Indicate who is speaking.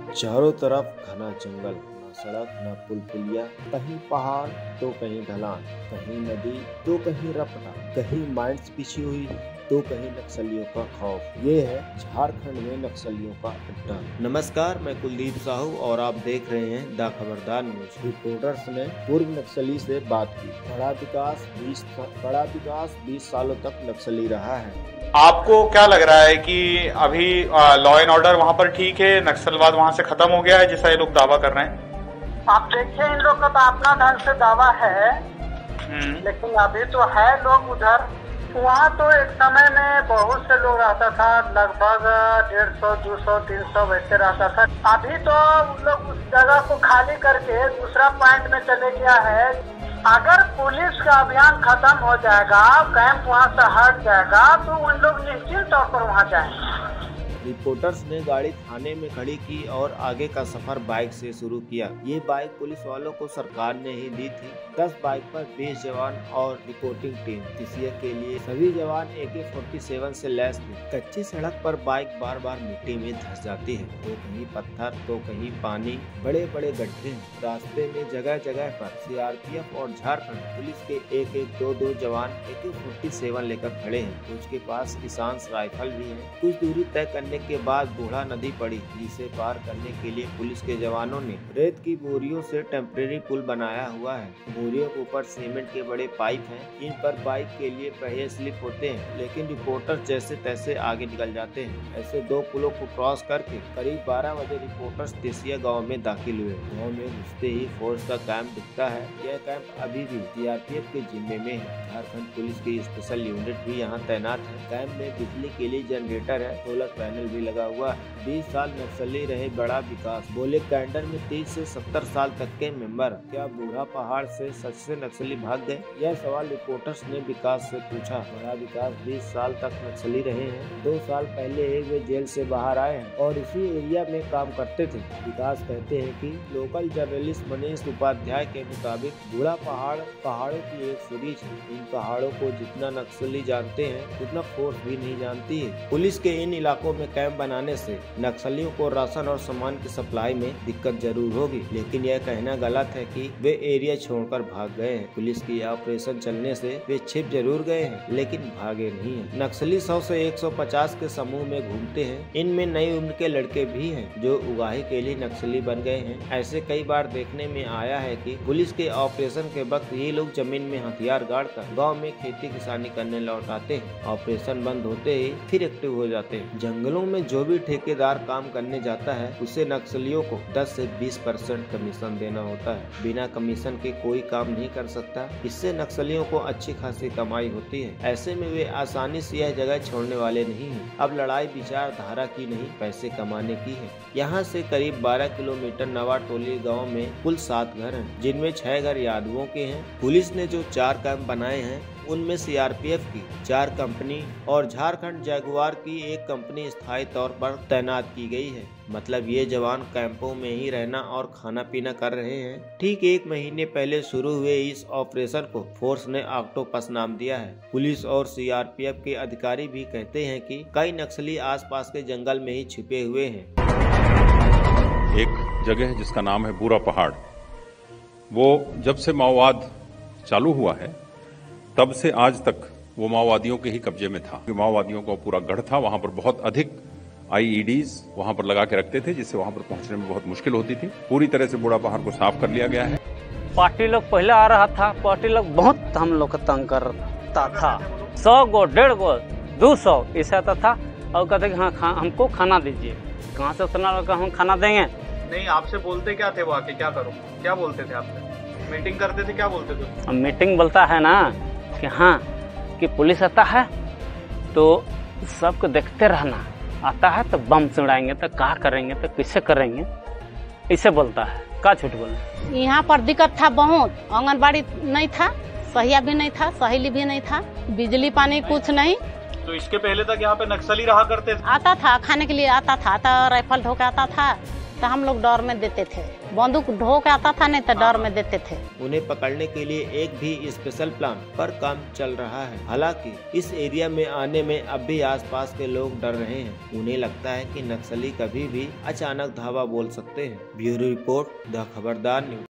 Speaker 1: चारों तरफ घना जंगल, न सड़क न पुल पुलिया, कहीं पहाड़ तो कहीं ढलान, कहीं नदी तो कहीं रपटा, कहीं माइंस बिछी हुई तो कहीं नक्सलियों का खौफ। ये है झारखंड में नक्सलियों का अड्डा। नमस्कार, मैं कुलदीप साहू और आप देख रहे हैं द खबरदार न्यूज। रिपोर्टर्स ने पूर्व नक्सली से बात की। बड़ा विकास 20 सालों तक नक्सली रहा है।
Speaker 2: आपको क्या लग रहा है कि अभी लॉ एंड ऑर्डर वहाँ पर ठीक है, नक्सलवाद वहाँ से खत्म हो गया है जैसा ये लोग दावा कर रहे हैं?
Speaker 3: आप देखिए, इन लोग का तो अपना ढंग से दावा है, लेकिन अभी तो है लोग उधर। वहाँ तो एक समय में बहुत से लोग रहता था, लगभग 150, 200, 300 वैसे रहता था। अभी तो लोग उस जगह को खाली करके दूसरा पॉइंट में चले गया है। अगर पुलिस का अभियान खत्म हो जाएगा, कैंप वहाँ से हट जाएगा, तो उन लोग निश्चित तौर पर वहाँ जाएंगे।
Speaker 1: रिपोर्टर्स ने गाड़ी थाने में खड़ी की और आगे का सफर बाइक से शुरू किया। ये बाइक पुलिस वालों को सरकार ने ही दी थी। 10 बाइक पर 20 जवान और रिपोर्टिंग टीम। तिसिया के लिए सभी जवान AK-47 से लैस थे। कच्ची सड़क पर बाइक बार बार मिट्टी में धंस जाती है, तो कहीं पत्थर तो कहीं पानी, बड़े बड़े गड्ढे। रास्ते में जगह जगह पर CRPF और झारखंड पुलिस के एक 2 जवान AK-47 लेकर खड़े हैं। कुछ के पास किसान राइफल भी है। कुछ दूरी तय करने के बाद बूढ़ा नदी पड़ी, जिसे पार करने के लिए पुलिस के जवानों ने रेत की बोरियों से टेम्परेरी पुल बनाया हुआ है। बोरियों के ऊपर सीमेंट के बड़े पाइप हैं। इन पर बाइक के लिए पहिए स्लिप होते हैं, लेकिन रिपोर्टर जैसे तैसे आगे निकल जाते हैं। ऐसे 2 पुलों को क्रॉस करके करीब 12 बजे रिपोर्टर्स तिसिया गाँव में दाखिल हुए। गाँव में घुसते ही फोर्स का कैंप दिखता है। यह कैंप अभी भी CRPF के जिम्मे में है। झारखंड पुलिस की स्पेशल यूनिट भी यहाँ तैनात है। कैंप में बिजली के लिए जनरेटर है, सोलर पैनल भी लगा हुआ है। 20 साल नक्सली रहे बड़ा विकास। बोले कैंडर में 30 से 70 साल तक के मेंबर। क्या बूढ़ा पहाड़ से सच से नक्सली भाग गए? यह सवाल रिपोर्टर्स ने विकास से पूछा। बड़ा विकास 20 साल तक नक्सली रहे हैं। 2 साल पहले ही वे जेल से बाहर आए हैं और इसी एरिया में काम करते थे। विकास कहते हैं कि लोकल जर्नलिस्ट मनीष उपाध्याय के मुताबिक बूढ़ा पहाड़ पहाड़ों की एक सीरीज है। इन पहाड़ों को जितना नक्सली जानते हैं उतना फोर्स भी नहीं जानती है। पुलिस के इन इलाकों में कैंप बनाने से नक्सलियों को राशन और सामान की सप्लाई में दिक्कत जरूर होगी, लेकिन यह कहना गलत है कि वे एरिया छोड़कर भाग गए हैं। पुलिस की ऑपरेशन चलने से वे छिप जरूर गए हैं, लेकिन भागे नहीं हैं। नक्सली 100 से 150 के समूह में घूमते हैं। इनमें नई उम्र के लड़के भी हैं जो उगाही के लिए नक्सली बन गए हैं। ऐसे कई बार देखने में आया है कि पुलिस के ऑपरेशन के वक्त ये लोग जमीन में हथियार गाड़ कर गाँव में खेती किसानी करने लौट आते हैं। ऑपरेशन बंद होते ही फिर एक्टिव हो जाते हैं। जंगलों में जो भी ठेकेदार काम करने जाता है उसे नक्सलियों को 10 से 20% कमीशन देना होता है। बिना कमीशन के कोई काम नहीं कर सकता। इससे नक्सलियों को अच्छी खासी कमाई होती है। ऐसे में वे आसानी से यह जगह छोड़ने वाले नहीं हैं। अब लड़ाई विचारधारा की नहीं, पैसे कमाने की है। यहाँ से करीब 12 किलोमीटर नवाटोली गाँव में कुल 7 घर हैं, जिनमें 6 घर यादवों के हैं। पुलिस ने जो 4 कैंप बनाए हैं उनमें CRPF की 4 कंपनी और झारखंड जगुआर की 1 कंपनी स्थायी तौर पर तैनात की गई है। मतलब ये जवान कैंपों में ही रहना और खाना पीना कर रहे हैं। ठीक 1 महीने पहले शुरू हुए इस ऑपरेशन को फोर्स ने ऑक्टोपस नाम दिया है। पुलिस और CRPF के अधिकारी भी कहते हैं कि कई नक्सली आसपास के जंगल में ही छिपे हुए हैं।
Speaker 4: एक जगह है जिसका नाम है बूढ़ा पहाड़। वो जब से माओवाद चालू हुआ है तब से आज तक वो माओवादियों के ही कब्जे में था। माओवादियों का पूरा गढ़ था। वहां पर बहुत अधिक IEDs वहां पर लगा के रखते थे, जिससे वहां पर पहुंचने में बहुत मुश्किल होती थी। पूरी तरह से बूढ़ा पहाड़ को साफ कर लिया गया है।
Speaker 5: पार्टी लोग पहले आ रहा था। पार्टी लोग बहुत हम लोग को तंग करता था। 100 गो 150 गो 200 ऐसे आता था और कहते कि हाँ हमको खाना दीजिए। कहाँ से उतना हम खाना देंगे?
Speaker 2: नहीं, आपसे बोलते क्या थे वो आके? क्या करो, क्या बोलते थे आपसे? मीटिंग करते थे, क्या बोलते थे?
Speaker 5: मीटिंग बोलता है ना कि हाँ कि पुलिस आता है तो सबको देखते रहना, आता है तो बम से उड़ाएंगे, तो क्या करेंगे, तो किससे करेंगे, इसे बोलता है। का झूठ बोले?
Speaker 6: यहाँ पर दिक्कत था बहुत। आंगनबाड़ी नहीं था, सहिया भी नहीं था, सहेली भी नहीं था, बिजली पानी कुछ नहीं।
Speaker 2: तो इसके पहले तक यहाँ पे नक्सली रहा करते थे?
Speaker 6: आता था खाने के लिए, आता था, राइफल ढोके आता था, तो हम लोग डर में देते थे। बंदूक ढो के आता था नहीं तो डर में देते थे।
Speaker 1: उन्हें पकड़ने के लिए एक भी स्पेशल प्लान पर काम चल रहा है। हालांकि इस एरिया में आने में अब भी आसपास के लोग डर रहे हैं। उन्हें लगता है कि नक्सली कभी भी अचानक धावा बोल सकते हैं। Bureau report, the Khabardar news.